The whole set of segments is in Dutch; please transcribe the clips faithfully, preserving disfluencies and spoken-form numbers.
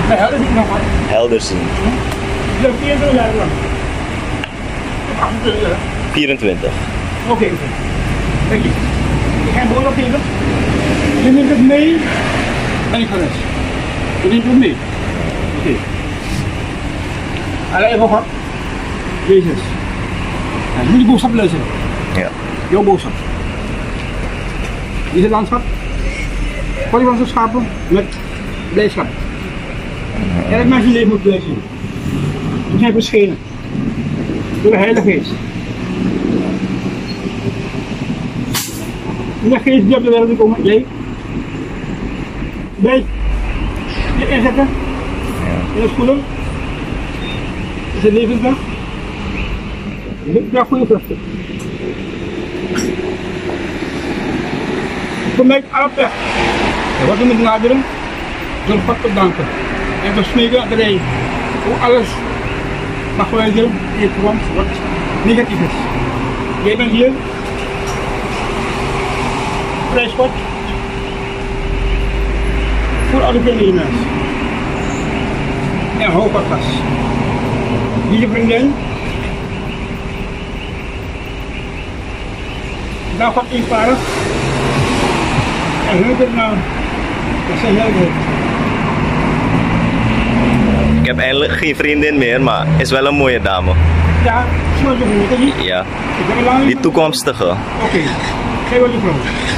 Bij Heldersen nog wat. Heldersen. Je hebt vierentwintig jaar lang. achtentwintig jaar. vierentwintig. Oké, okay, oké. Okay. Kijk je. Ik ga een boord opgeven. Je neemt het mee en ik ga les. Je neemt het mee. Oké. Okay. Alle even wat. Jezus. Ja, je moet die boodschap luisteren. Ja. Jouw boodschap. Dit is het landschap. Polygonale schapen met blijdschap. Elk mens leven moet blij zijn. We zijn verschenen door de Heilige Geest. De geest die op de wereld is komen, jij. Bij je inzetten in de schoenen. Dat is het levensdag. Je hebt goede vruchten. Voor mij alles weg. En wat we moeten naderen, door God te danken. En we smeken dat hij ook alles mag verwijderen in het land wat negatief is. Jij bent hier, prijs God, voor alle kinderen mens. En hou God vast. Wie je vriendin, daar gaat eenvoudig. En hun kunnen nou, dat zijn heel goed. Ik heb eigenlijk geen vriendin meer, maar is wel een mooie dame. Ja, zoals je voelt, hè? Ja. Ik ben al lang Die toekomstige. Oké, okay. Geef wat je vrouw.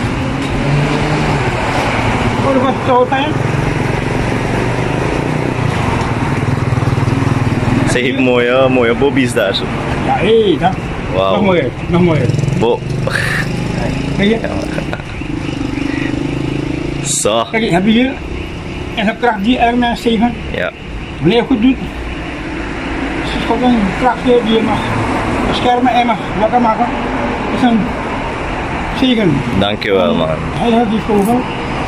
Oh, dat was het zo fijn. Ze heeft mooie, mooie bobby's daar zo. Ja, hé, hey, dat. Wow. Nog mooier, nog mooier. Bo. Kijk je? Zo. Kijk, heb je hier en een kracht die er mensen tegen. Ja. Wanneer je goed doet, is het gewoon een krachtje die je mag beschermen en mag wakker maken. Dat is een zegen. Dankjewel man. Hij heeft die vogel.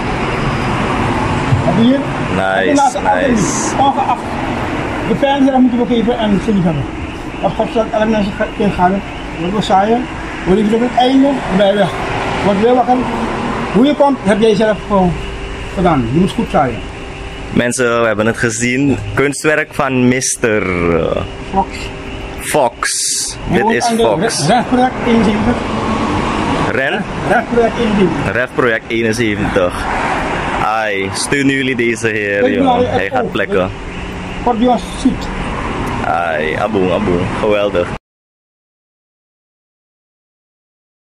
Heb je hier? Nice, nice. Ongeacht de vijanden moeten we geven en ze lief hebben. Als God zegt, elke mensen tegengaan, wordt we saaien, word je op het einde, ben je weg. Word weer wakker. Hoe je komt, heb jij zelf gewoon gedaan. Je moet goed zaaien. Mensen, we hebben het gezien. Kunstwerk van mister Fox. Fox. Dit is Fox. Rechtproject eenenzeventig. Ren? Rechtproject eenenzeventig. Rechtproject eenenzeventig. Ai, steunen jullie deze heer, jongen. Hij gaat plekken. God die ons ziet. Ai, aboe, aboe. Geweldig.